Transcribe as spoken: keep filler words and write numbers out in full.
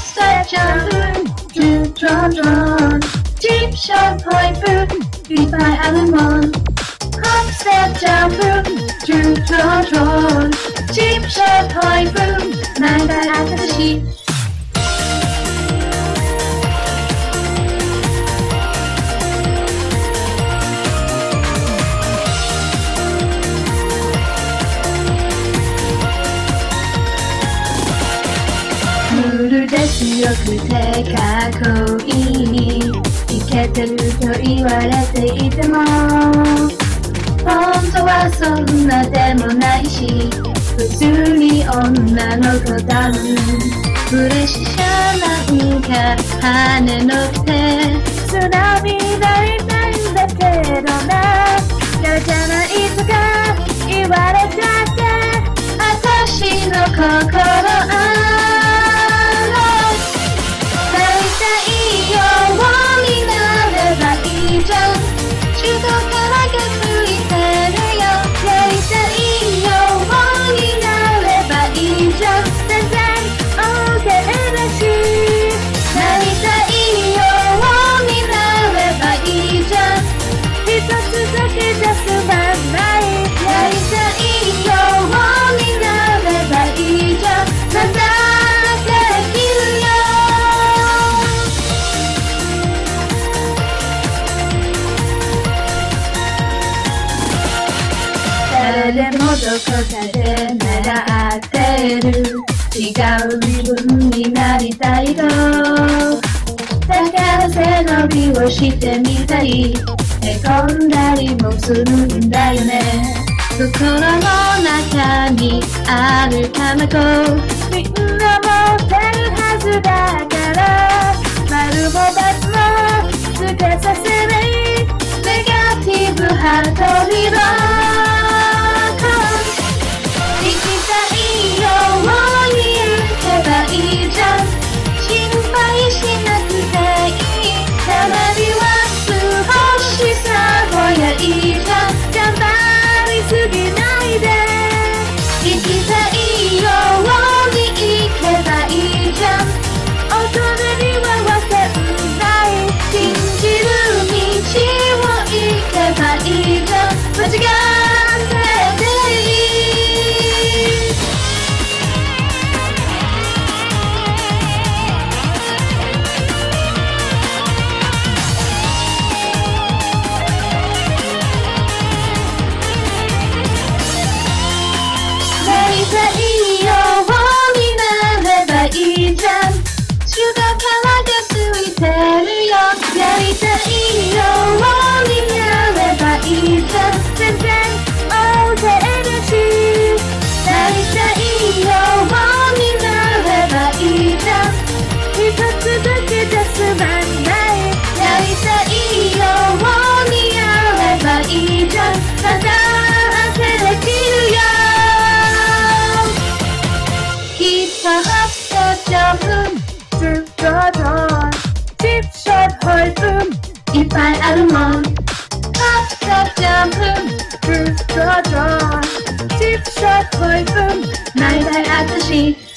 step jump, drip draw draw, deep shot point boot, beat by Alan hop step jump, drip draw draw, deep shot point boot, nine by Atashi. 強くてかっこいいイケてると言われていても本当はそんなでもないし普通に女の子だもんプレッシャーなんか跳ねのって津波抱いたいんだけどな嫌じゃないとか言われちゃって私の心あ誰でもどこかで習ってる違う自分になりたいとだから背伸びをしてみたいへこんだりもするんだよね心の中にある卵みんな持ってるはずだから丸も×もつけさせないネガティブハートリロいいじゃん心配しなくていいたまには少しさぼやいいじゃん頑張りすぎないで生きたいように生けばいいじゃん大人にはわかんない信じる道を行けばいいじゃん間違ってていいやりたいようになればいいじゃん全然 OK だしなりたいようになればいいじゃん一つだけじゃ済まないやりたいようになればいいじゃんまだ汗できるよヒップホップとジャンプずっとチップショットホイップいっぱいあるもんホップステップジャンプドゥドゥドゥチップショットホイップないないあたし